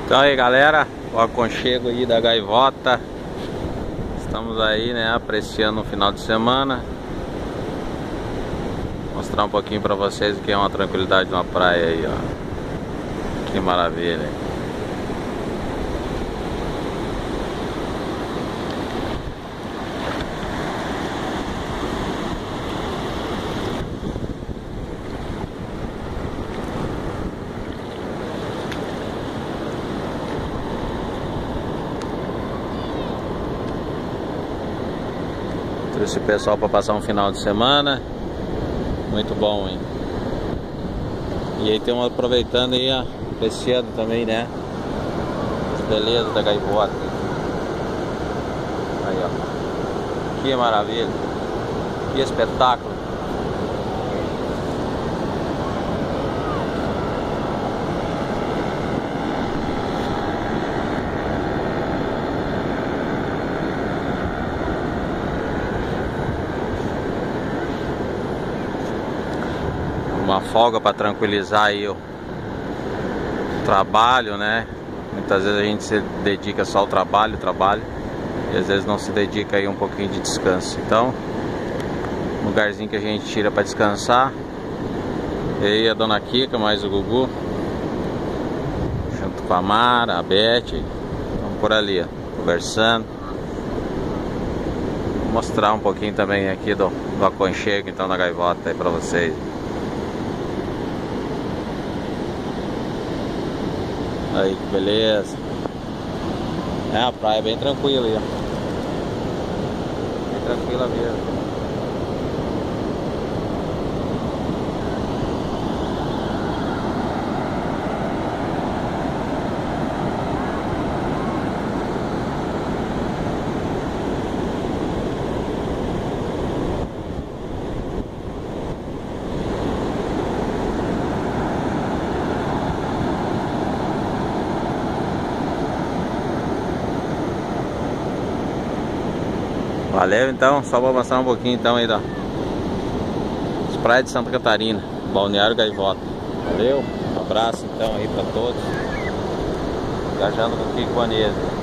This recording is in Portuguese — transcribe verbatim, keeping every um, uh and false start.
Então aí galera, o aconchego aí da Gaivota. Estamos aí, né, apreciando o final de semana. Mostrar um pouquinho pra vocês o que é uma tranquilidade de uma praia aí, ó. Que maravilha. Trouxe o pessoal para passar um final de semana. Muito bom, hein? E aí estamos aproveitando aí, ó, apreciando também, né? As belezas da Gaivota. Aí, ó. Que maravilha. Que espetáculo. Uma folga para tranquilizar aí o trabalho, né? Muitas vezes a gente se dedica só ao trabalho, trabalho, e às vezes não se dedica aí um pouquinho de descanso. Então, um lugarzinho que a gente tira para descansar. E aí a dona Kika, mais o Gugu, junto com a Mara, a Beth, estamos por ali, ó, conversando. Vou mostrar um pouquinho também aqui do, do aconchego então da Gaivota aí para vocês. Aí, que beleza. É uma praia bem tranquila aí, ó. Bem tranquila mesmo. Valeu, então, só vou mostrar um pouquinho então aí, ó, as praias de Santa Catarina, Balneário Gaivota. Valeu, um abraço então aí pra todos. Viajando com o Kiko Vanese.